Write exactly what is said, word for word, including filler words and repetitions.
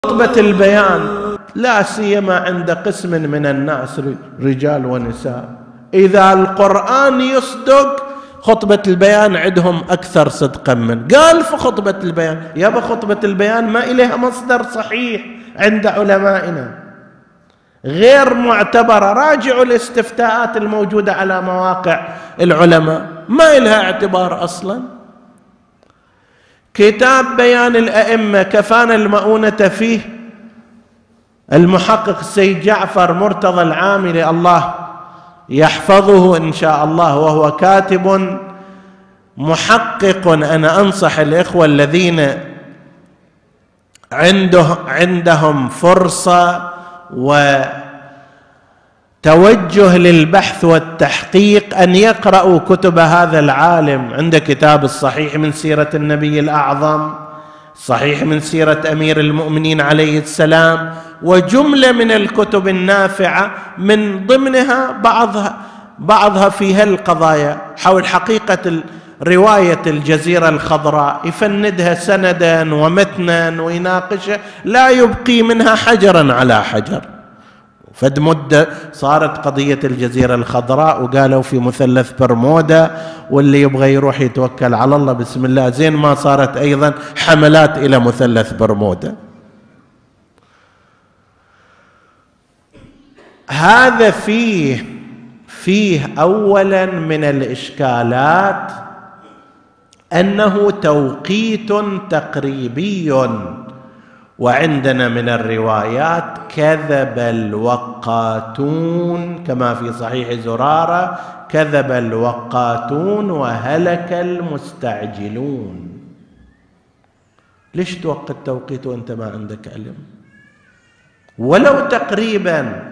خطبة البيان لا سيما عند قسم من الناس رجال ونساء، إذا القرآن يصدق خطبة البيان عندهم أكثر صدقا من قال في خطبة البيان. يابا خطبة البيان ما إليها مصدر صحيح عند علمائنا، غير معتبرة. راجعوا الاستفتاءات الموجودة على مواقع العلماء، ما إلها اعتبار أصلا. كتاب بيان الأئمة كفانا المؤونة فيه المحقق السيد جعفر مرتضى العاملي، الله يحفظه إن شاء الله، وهو كاتب محقق. أنا أنصح الإخوة الذين عنده عندهم فرصة وتوجه للبحث والتحقيق أن يقرأوا كتب هذا العالم. عنده كتاب الصحيح من سيرة النبي الأعظم، صحيح من سيرة أمير المؤمنين عليه السلام، وجملة من الكتب النافعة، من ضمنها بعضها بعضها في هالقضايا حول حقيقة رواية الجزيرة الخضراء، يفندها سندا ومتنا ويناقشها، لا يبقي منها حجرا على حجر. فد مدة صارت قضية الجزيرة الخضراء وقالوا في مثلث برمودا، واللي يبغى يروح يتوكل على الله بسم الله. زين ما صارت أيضا حملات إلى مثلث برمودا. هذا فيه فيه أولا من الإشكالات أنه توقيت تقريبي، وعندنا من الروايات كذب الوقاتون كما في صحيح زرارة، كذب الوقاتون وهلك المستعجلون. ليش توقت توقيت وانت ما عندك علم؟ ولو تقريبا